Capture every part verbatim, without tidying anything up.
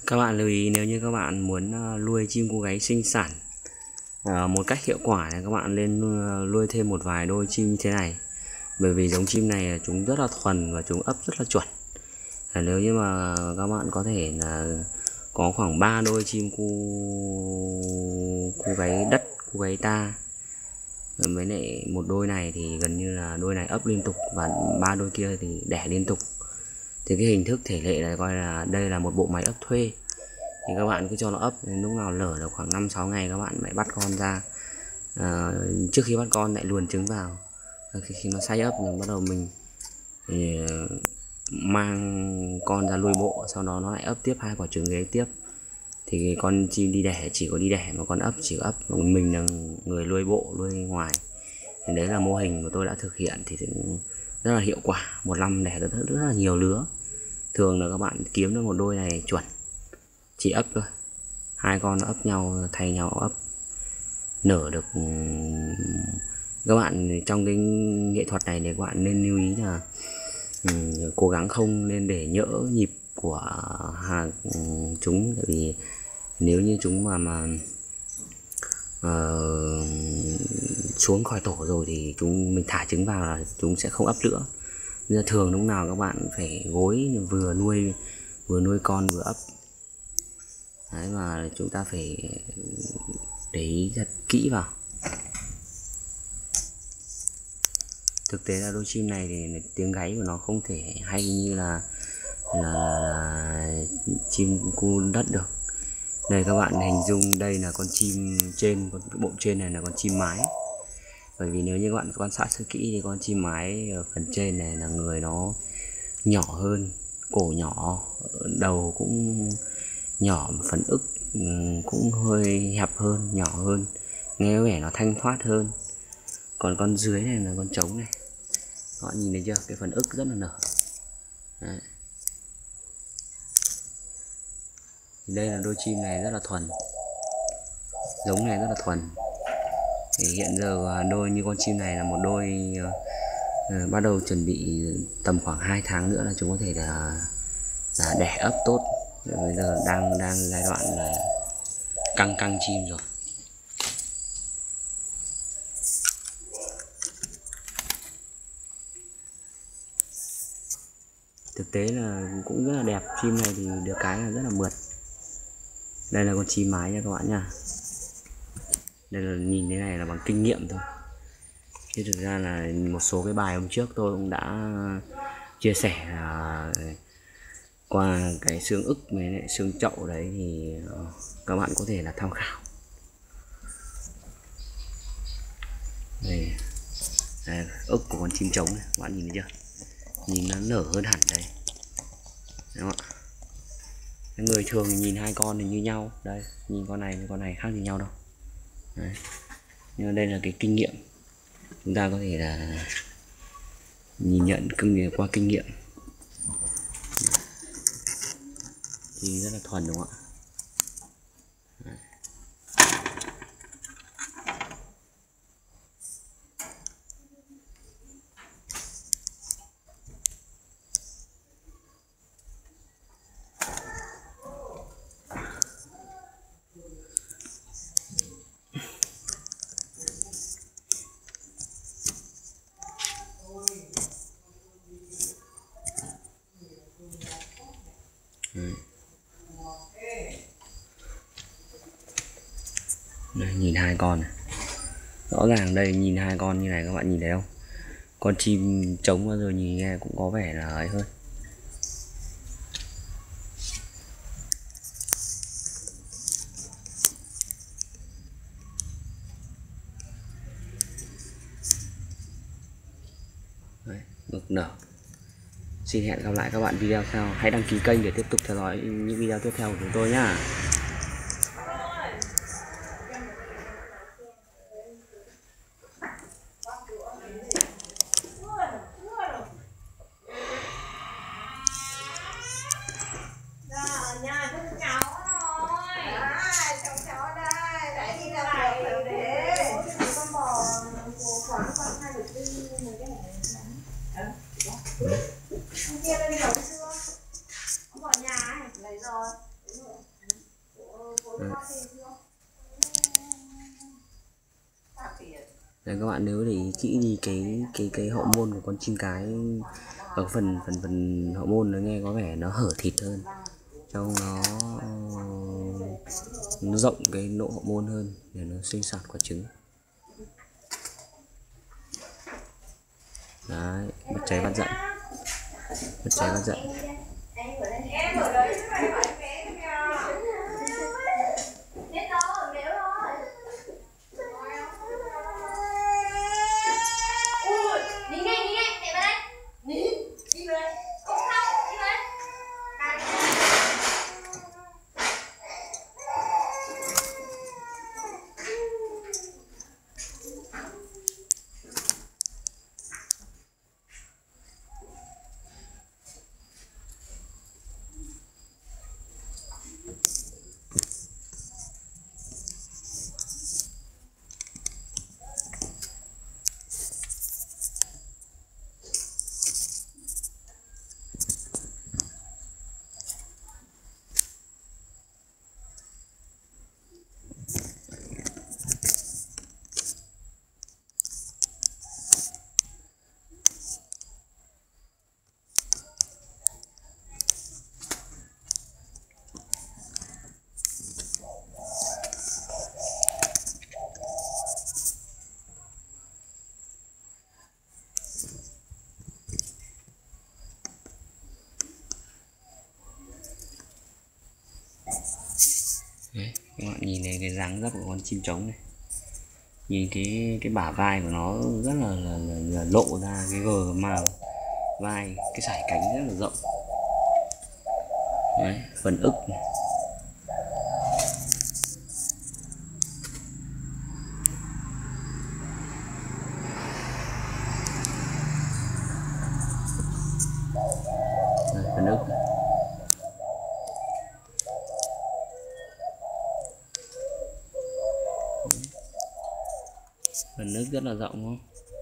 Các bạn lưu ý, nếu như các bạn muốn nuôi chim cú gáy sinh sản à, một cách hiệu quả thì các bạn nên nuôi thêm một vài đôi chim như thế này. Bởi vì giống chim này chúng rất là thuần và chúng ấp rất là chuẩn. À, nếu như mà các bạn có thể là có khoảng ba đôi chim cu cu gáy đất, cu gáy ta, với lại một đôi này thì gần như là đôi này ấp liên tục và ba đôi kia thì đẻ liên tục, thì cái hình thức thể lệ này coi là đây là một bộ máy ấp thuê. Thì các bạn cứ cho nó ấp, đến lúc nào lở được khoảng năm sáu ngày các bạn lại bắt con ra. À, trước khi bắt con lại luồn trứng vào, khi, khi nó xay ấp thì bắt đầu mình thì mang con ra nuôi bộ, sau đó nó lại ấp tiếp hai quả trứng ghế tiếp. Thì con chim đi đẻ chỉ có đi đẻ mà con ấp chỉ có ấp, mình là người nuôi bộ nuôi ngoài. Thì đấy là mô hình mà tôi đã thực hiện thì rất là hiệu quả, một năm đẻ rất, rất là nhiều lứa. Thường là các bạn kiếm được một đôi này chuẩn chỉ ấp thôi, hai con nó ấp nhau thay nhau ấp, nở được. Các bạn trong cái nghệ thuật này thì các bạn nên lưu ý là um, cố gắng không nên để nhỡ nhịp của hàng um, chúng, tại vì nếu như chúng mà mà uh, xuống khỏi tổ rồi thì chúng mình thả trứng vào là chúng sẽ không ấp nữa. Nên thường lúc nào các bạn phải gối vừa nuôi vừa nuôi con vừa ấp. Đấy, mà chúng ta phải để ý thật kỹ vào. Thực tế là đôi chim này thì tiếng gáy của nó không thể hay như là là, là, là chim cu đất được. Đây các bạn hình dung đây là con chim trên, con bộ trên này là con chim mái. Bởi vì nếu như các bạn quan sát sơ kỹ thì con chim mái ở phần trên này là người nó nhỏ hơn, cổ nhỏ, đầu cũng nhỏ, phần ức cũng hơi hẹp hơn, nhỏ hơn, nghe có vẻ nó thanh thoát hơn. Còn con dưới này là con trống này, các bạn nhìn thấy chưa, cái phần ức rất là nở. Đấy. Thì đây là đôi chim này rất là thuần, giống này rất là thuần. Thì hiện giờ đôi như con chim này là một đôi uh, bắt đầu chuẩn bị tầm khoảng hai tháng nữa là chúng có thể là, là đẻ ấp tốt. Bây giờ đang đang giai đoạn là căng căng chim rồi. Thực tế là cũng rất là đẹp. Chim này thì được cái là rất là mượt. Đây là con chim mái nha các bạn nha. Đây là nhìn thế này là bằng kinh nghiệm thôi, chứ thực ra là một số cái bài hôm trước tôi cũng đã chia sẻ là qua cái xương ức với lại xương chậu đấy, thì các bạn có thể là tham khảo. Đây, đây ức của con chim trống này, các bạn nhìn thấy chưa, nhìn nó nở hơn hẳn đây, đúng không ạ? Người thường nhìn hai con thì như nhau, đây nhìn con này với con này khác như nhau đâu. Đấy. Nhưng mà đây là cái kinh nghiệm, chúng ta có thể là nhìn nhận kinh qua kinh nghiệm thì rất là thuần, đúng không ạ? Đấy. Đấy. Đây, nhìn hai con này. Rõ ràng đây, nhìn hai con như này các bạn nhìn thấy không? Con chim trống bao giờ nhìn nghe cũng có vẻ là ấy hơn. Đấy, ngực nở. Xin hẹn gặp lại các bạn video sau. Hãy đăng ký kênh để tiếp tục theo dõi những video tiếp theo của chúng tôi nhá. Kia lên rồi chưa? Ông vào nhà ấy, lấy rồi. Đấy, các bạn nếu để ý kỹ thì cái cái cái hậu môn của con chim cái ở phần phần phần hậu môn nó nghe có vẻ nó hở thịt hơn, trong nó nó rộng cái nỗ hậu môn hơn để nó sinh sản quả trứng. Đấy, mất cháy bắt giận, mất cháy bắt giận. Đấy, các bạn nhìn thấy cái dáng dấp của con chim trống này, nhìn cái cái bả vai của nó rất là, là, là, là lộ ra cái gờ màu vai, cái sải cánh rất là rộng. Đấy, phần ức này. Đấy, phần ức này. Phần ức rất là rộng không?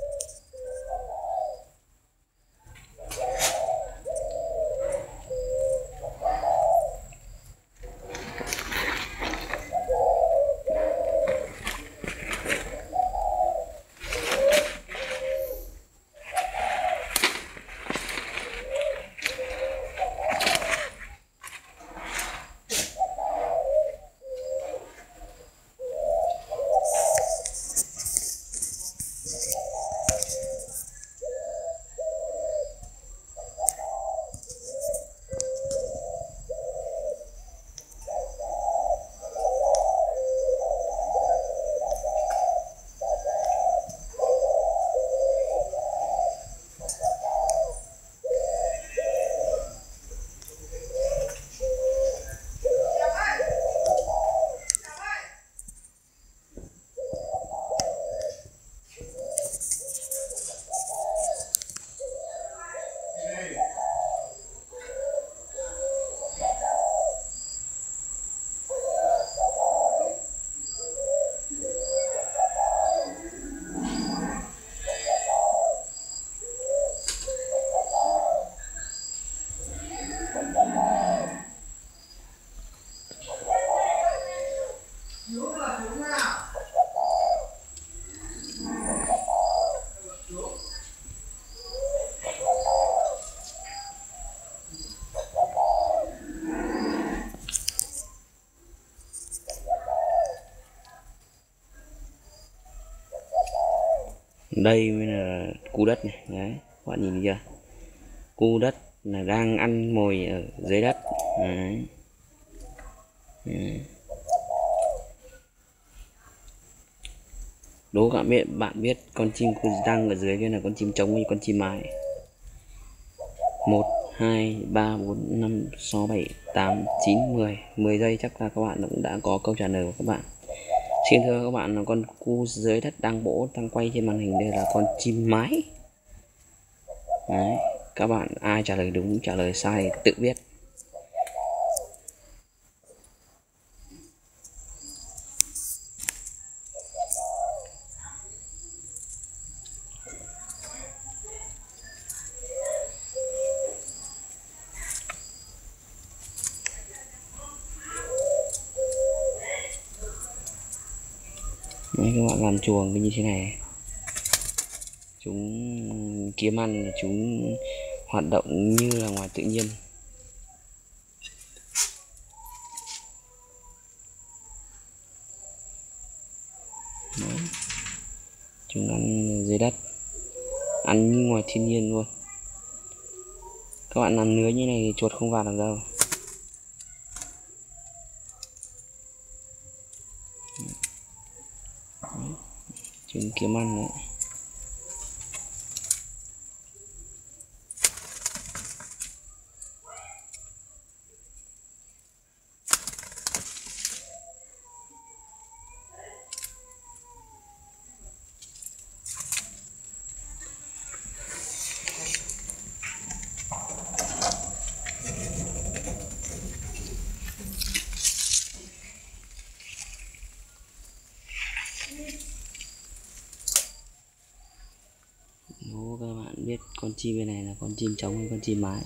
Đây mới là cu đất này, đấy các bạn nhìn thấy chưa, cu đất là đang ăn mồi ở dưới đất. Đấy. Đấy. Đố các biết bạn biết con chim đang ở dưới kia là con chim trống hay con chim mái? Một hai ba bốn năm sáu bảy tám chín mười mười giây chắc là các bạn cũng đã có câu trả lời của các bạn. Xin thưa các bạn, là con cu dưới đất đang bỗ đang quay trên màn hình đây là con chim mái. Đấy, các bạn ai trả lời đúng trả lời sai tự biết. Đấy, các bạn làm chuồng như thế này. Chúng kiếm ăn, chúng hoạt động như là ngoài tự nhiên. Đấy. Chúng ăn dưới đất, ăn như ngoài thiên nhiên luôn. Các bạn làm lưới như này thì chuột không vào được đâu. Đấy. Chúng kiếm ăn đấy. Nếu các bạn biết con chim bên này là con chim trống hay con chim mái.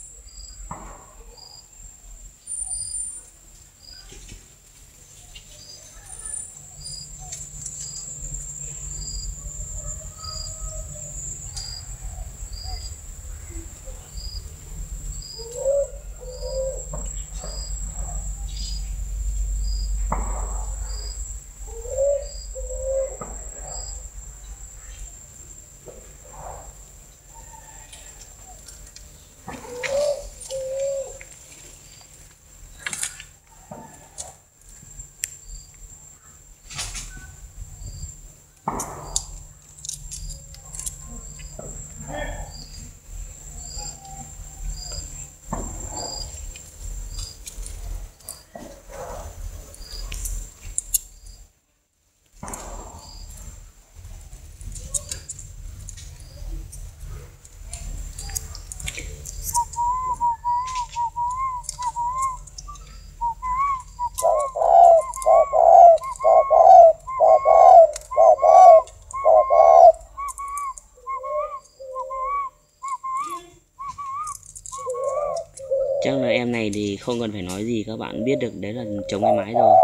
Chắc là em này thì không cần phải nói gì, các bạn biết được đấy là trống hay mái rồi.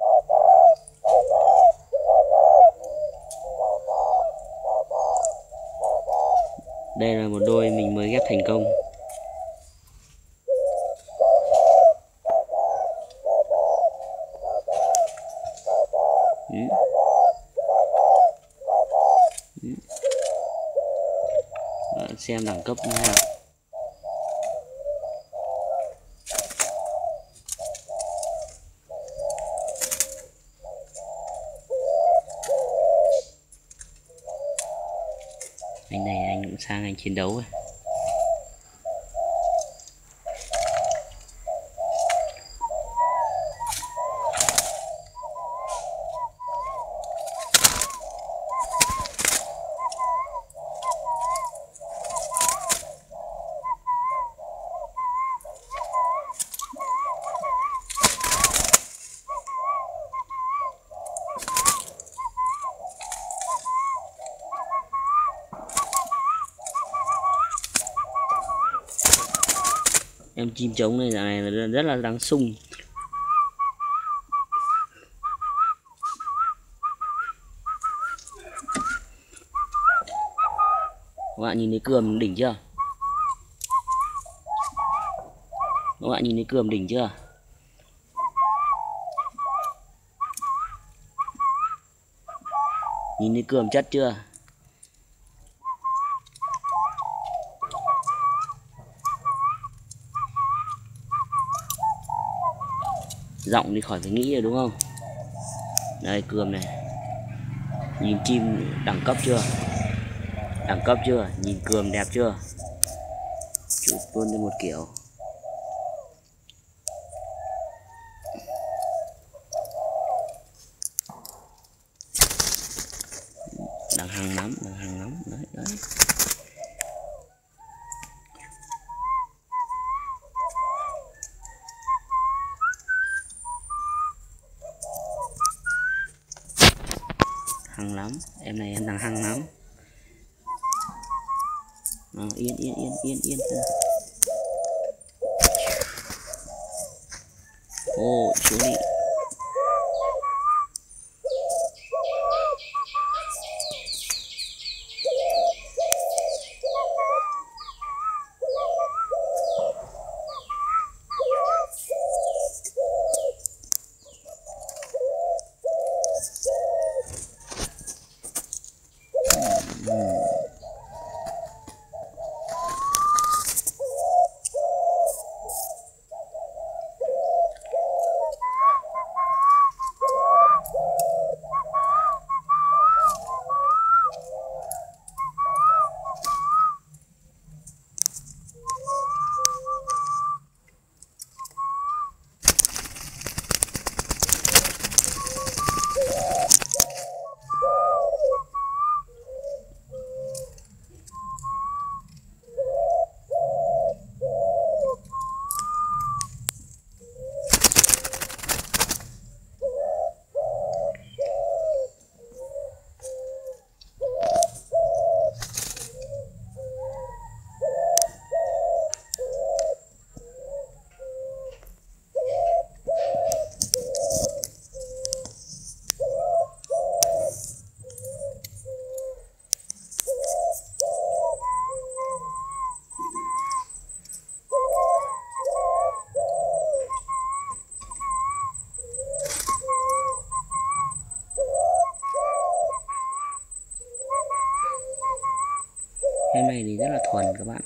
Đây là một đôi mình mới ghép thành công. Ừ. Ừ. Bạn xem đẳng cấp nào. Anh này anh cũng sang anh chiến đấu rồi. Em chim trống này dạo này là rất là đáng sung. Các bạn nhìn thấy cườm đỉnh chưa? Các bạn nhìn thấy cườm đỉnh chưa? Nhìn thấy cườm chất chưa? Giọng đi khỏi phải nghĩ rồi đúng không? Đây cườm này. Nhìn chim đẳng cấp chưa? Đẳng cấp chưa? Nhìn cườm đẹp chưa? Chụp luôn cho một kiểu. Đằng hàng lắm, đằng hàng lắm. Đấy, đấy. Hăng lắm, em này em đang hăng lắm. Đó, yên yên yên yên yên. Ô, xuống đi. Em này thì rất là thuần các bạn.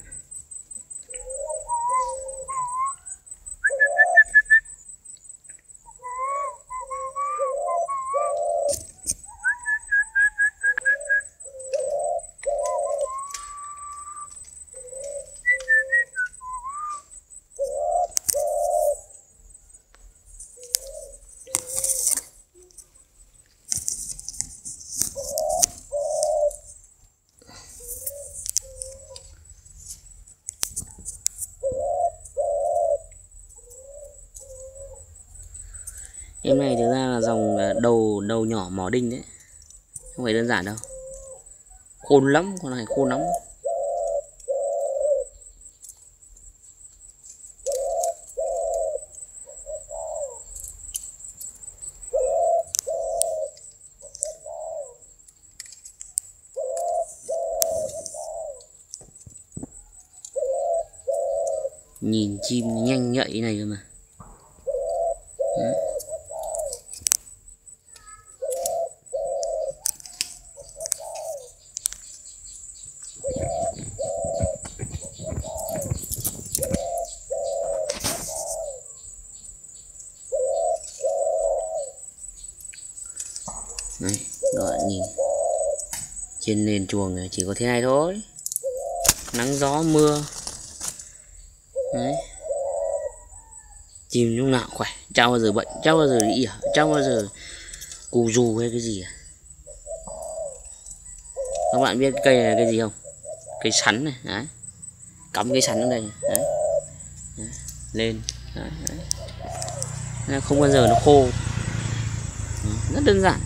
Em này thực ra là dòng đầu đầu nhỏ mỏ đinh đấy, không phải đơn giản đâu, khôn lắm, con này khôn lắm. Nhìn chim nhanh nhạy này cơ mà. Đấy. Đấy, các bạn nhìn trên nền chuồng này chỉ có thế này thôi, nắng gió mưa. Đấy. Chim lúc nào khỏe, chả bao giờ bệnh, chả bao giờ đi ỉa, chả bao giờ cù dù hay cái gì à. Các bạn biết cây này là cây gì không? Cây sắn này, đấy. Cắm cây sắn ở đây, đấy. Đấy. Lên, đấy, đấy. Không bao giờ nó khô. Đấy. Rất đơn giản.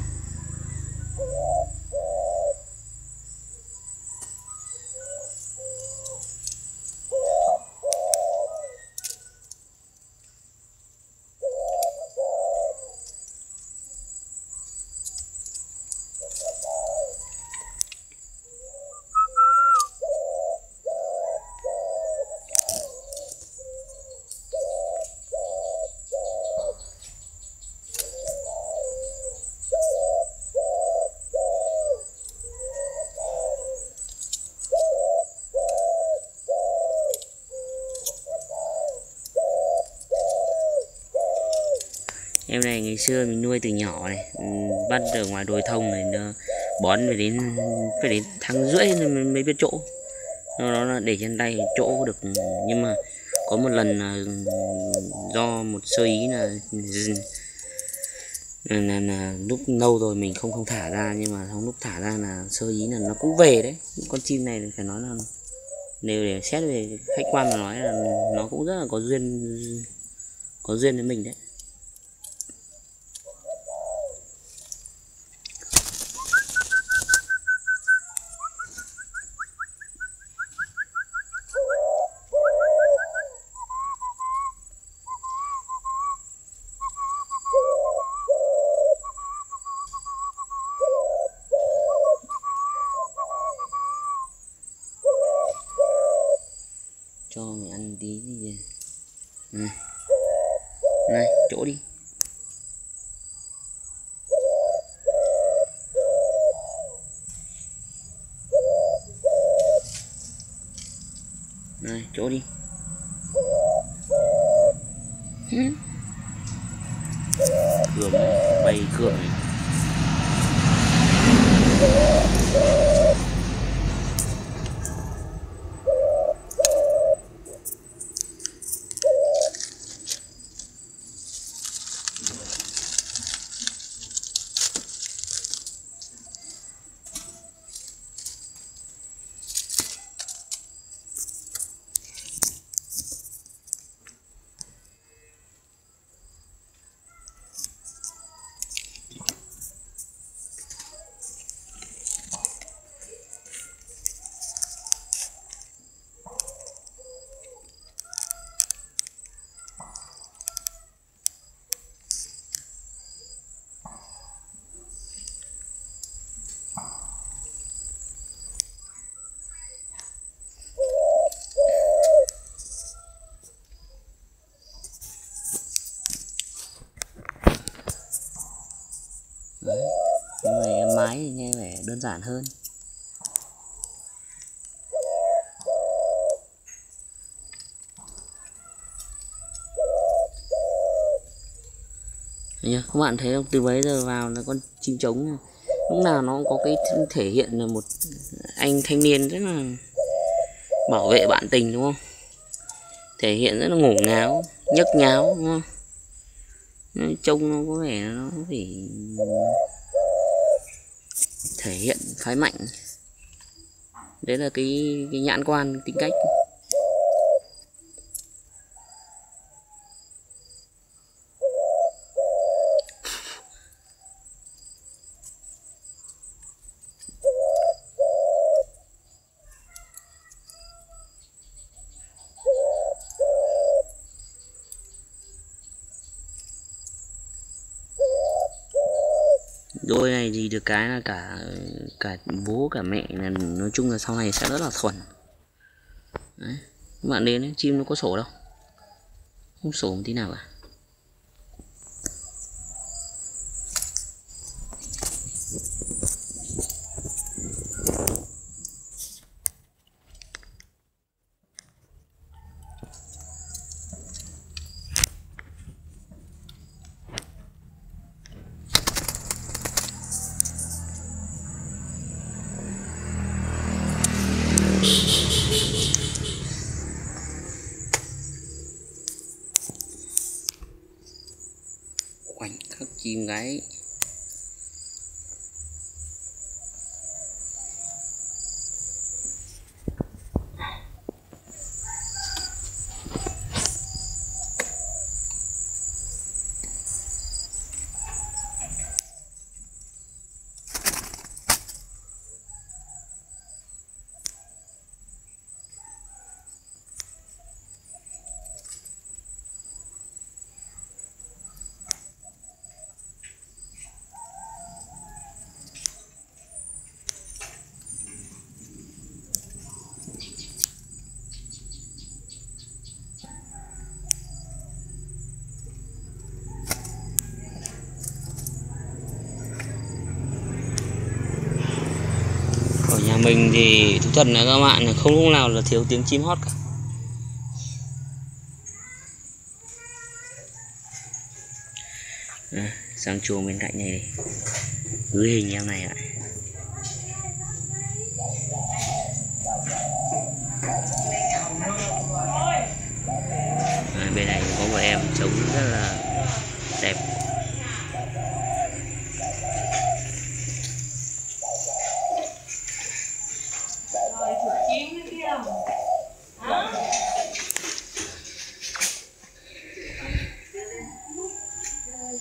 Em này ngày xưa mình nuôi từ nhỏ này, bắt ở ngoài đồi thông này, nó bón phải đến phải đến tháng rưỡi nên mới biết chỗ. Nó là để trên tay chỗ được, nhưng mà có một lần là do một sơ ý là là, là, là lúc lâu rồi mình không không thả ra, nhưng mà trong lúc thả ra là sơ ý là nó cũng về đấy. Con chim này phải nói là nếu để xét về khách quan mà nói là nó cũng rất là có duyên, có duyên với mình đấy. Cho mày ăn tí gì này, này chỗ đi. Này chỗ đi. Cườm bay cườm này. Đấy, nhưng mà em mái thì nghe vẻ đơn giản hơn. nhá. Các bạn thấy không, từ bấy giờ vào là con chim trống lúc nào nó cũng có cái thể hiện là một anh thanh niên rất là bảo vệ bạn tình, đúng không? Thể hiện rất là ngổ ngáo, nhấc nháo, đúng không? Nó trông nó có vẻ nó phải thể hiện phái mạnh. Đấy là cái, cái nhãn quan, tính cách. Đôi này thì được cái là cả cả bố cả mẹ là nói chung là sau này sẽ rất là thuần. Đấy. Các bạn đến ấy, chim nó có sổ đâu, không sổ một tí nào cả. Khoảnh khắc chim gáy. Ở nhà mình thì thú thật là các bạn không lúc nào là thiếu tiếng chim hót cả. À, sang chuồng bên cạnh này gửi hình em này ạ. À, bên này có một em trống rất là